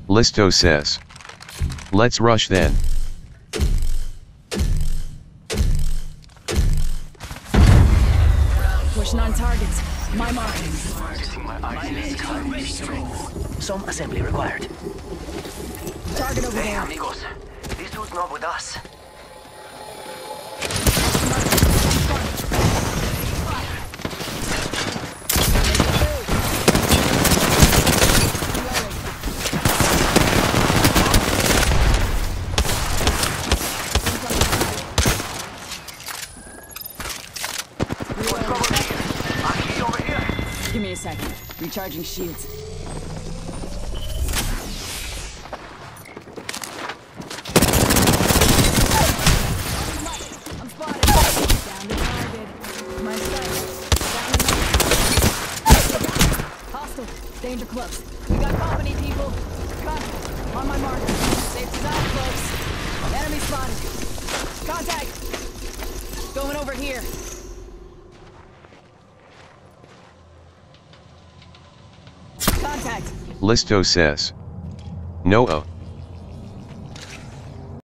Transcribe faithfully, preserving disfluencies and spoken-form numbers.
Listo says. Let's rush then. Pushing on targets. My mark. Some assembly required. Target over Hey, there. amigos. This dude's not with us. Give me a second. Recharging shields. I'm spotted. Down to target. My sight. Down to hostile. Danger close. We got company, people. Cut. On my mark. Safety's out close. Enemy spotted. Contact. Going over here. Contact. Listo says. No.